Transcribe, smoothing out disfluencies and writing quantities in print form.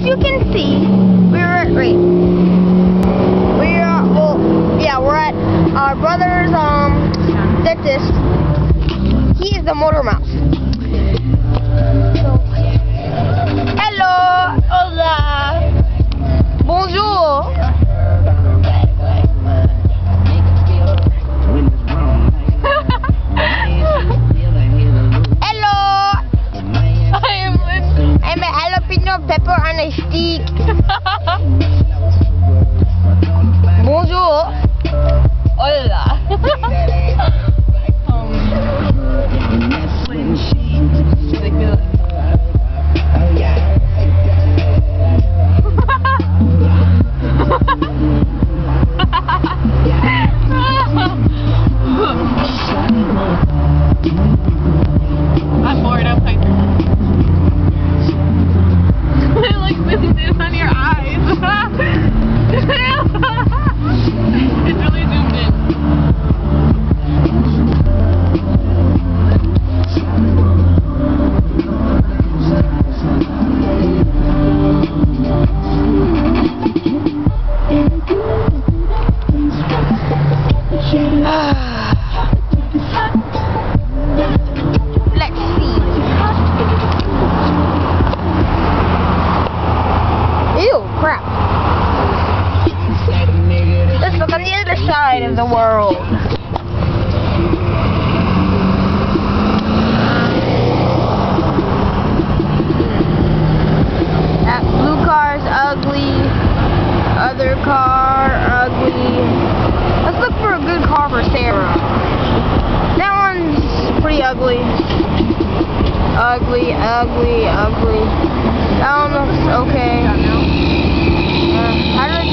as you can see, we're at our brother's dentist. He is the motor mouth. Hello, hola, bonjour. I'm a jalapeno pepper on a stick. Bonjour. Hola. I'm bored, I'm like zoomed in on your eyes. It's really zoomed in. Let's see. Ew, crap. Let's look on the other side of the world. That blue car is ugly. Other car, ugly. Let's look for a good car for Sarah. That one's pretty ugly. Ugly, ugly, ugly. That one looks okay. How do I